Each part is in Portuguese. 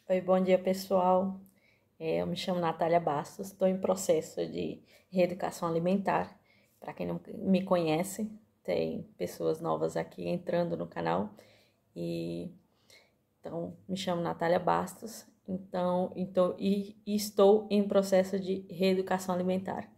Oi, bom dia pessoal. Eu me chamo Natália Bastos, estou em processo de reeducação alimentar. Para quem não me conhece, tem pessoas novas aqui entrando no canal. Então, me chamo Natália Bastos, estou em processo de reeducação alimentar.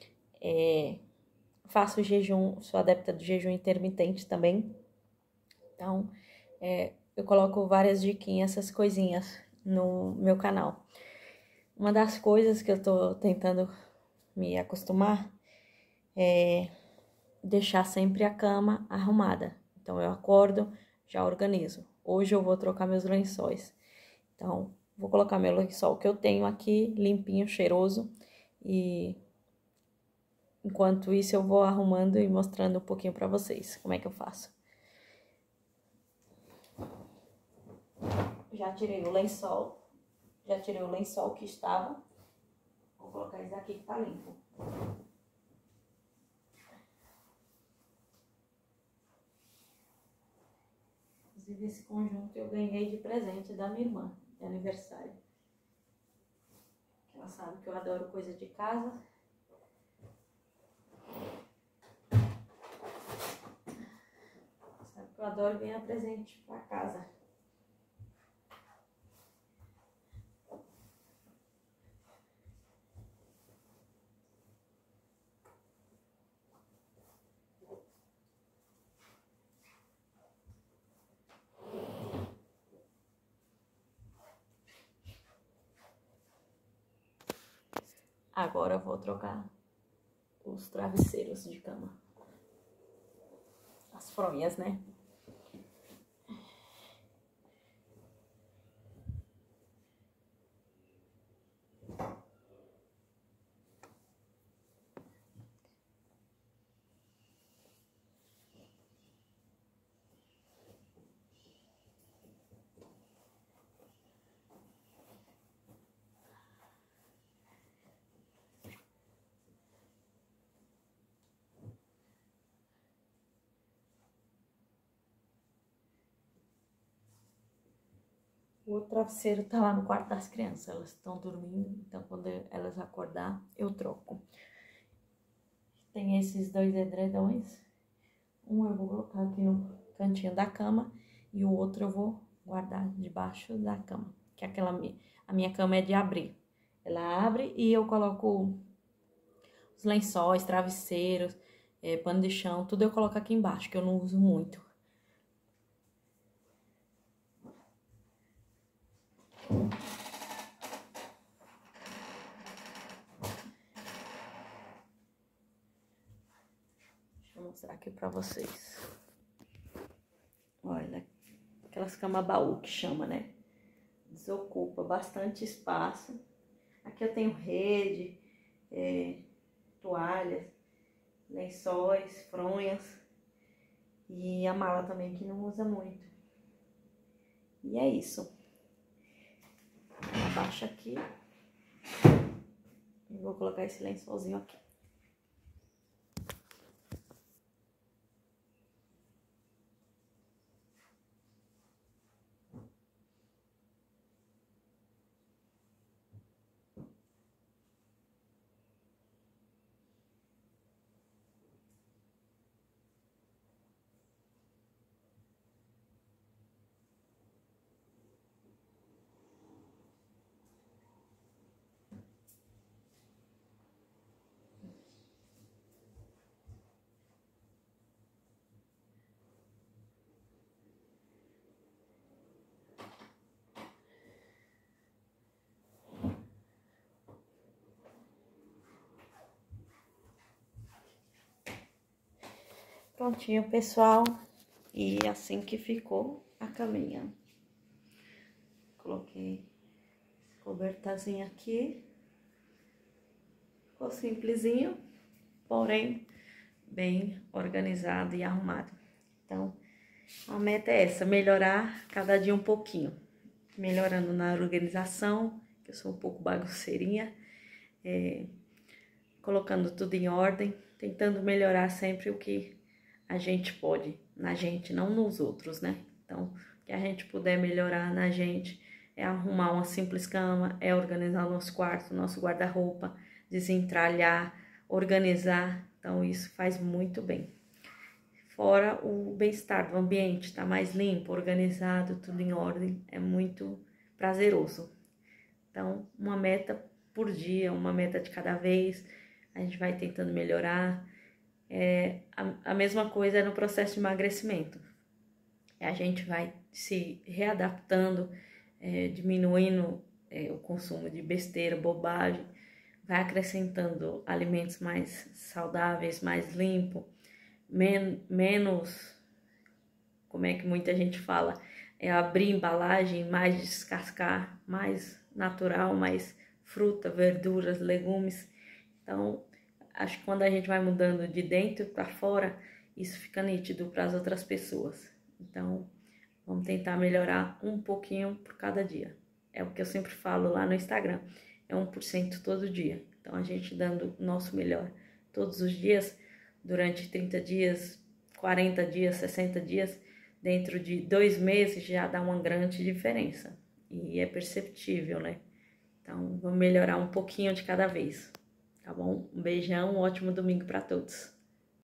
Faço jejum, sou adepta do jejum intermitente também. Então, eu coloco várias diquinhas, essas coisinhas no meu canal. Uma das coisas que eu tô tentando me acostumar é deixar sempre a cama arrumada. Então, eu acordo, já organizo. Hoje eu vou trocar meus lençóis. Então, vou colocar meu lençol que eu tenho aqui, limpinho, cheiroso. E enquanto isso, eu vou arrumando e mostrando um pouquinho pra vocês como é que eu faço. Já tirei o lençol que estava. Vou colocar esse aqui que tá limpo. Inclusive, esse conjunto eu ganhei de presente da minha irmã, de aniversário. Ela sabe que eu adoro coisa de casa. Sabe que eu adoro ganhar presente pra casa. Agora eu vou trocar os travesseiros de cama. As fronhas, né? O outro travesseiro tá lá no quarto das crianças. Elas estão dormindo, então quando elas acordar, eu troco. Tem esses dois edredões. Um eu vou colocar aqui no cantinho da cama e o outro eu vou guardar debaixo da cama. Que a minha cama é de abrir. Ela abre e eu coloco os lençóis, travesseiros, pano de chão, tudo eu coloco aqui embaixo, que eu não uso muito. Deixa eu mostrar aqui pra vocês. Olha, aquelas camas baú que chama, né? Desocupa bastante espaço. Aqui eu tenho rede, toalhas, lençóis, fronhas e a mala também que não usa muito. E é isso. Abaixa aqui e vou colocar esse lençolzinho aqui. Prontinho, pessoal. E assim que ficou a caminha. Coloquei cobertazinha aqui. Ficou simplesinho, porém bem organizado e arrumado. Então, a meta é essa, melhorar cada dia um pouquinho. Melhorando na organização, que eu sou um pouco bagunceirinha. Colocando tudo em ordem, tentando melhorar sempre o que a gente pode, na gente, não nos outros, né? Então, o que a gente puder melhorar na gente, é arrumar uma simples cama, é organizar o nosso quarto, nosso guarda-roupa, desentralhar, organizar. Então, isso faz muito bem. Fora o bem-estar do ambiente, tá mais limpo, organizado, tudo em ordem, é muito prazeroso. Então, uma meta por dia, uma meta de cada vez, a gente vai tentando melhorar. A mesma coisa no processo de emagrecimento. A gente vai se readaptando, diminuindo o consumo de besteira, bobagem, vai acrescentando alimentos mais saudáveis, mais limpos, menos, como é que muita gente fala, abrir embalagem, mais descascar, mais natural, mais fruta, verduras, legumes. Então, acho que quando a gente vai mudando de dentro para fora, isso fica nítido para as outras pessoas. Então, vamos tentar melhorar um pouquinho por cada dia. É o que eu sempre falo lá no Instagram, é 1% todo dia. Então, a gente dando o nosso melhor todos os dias, durante 30 dias, 40 dias, 60 dias, dentro de 2 meses já dá uma grande diferença. E é perceptível, né? Então, vamos melhorar um pouquinho de cada vez, tá bom? Um beijão, um ótimo domingo para todos.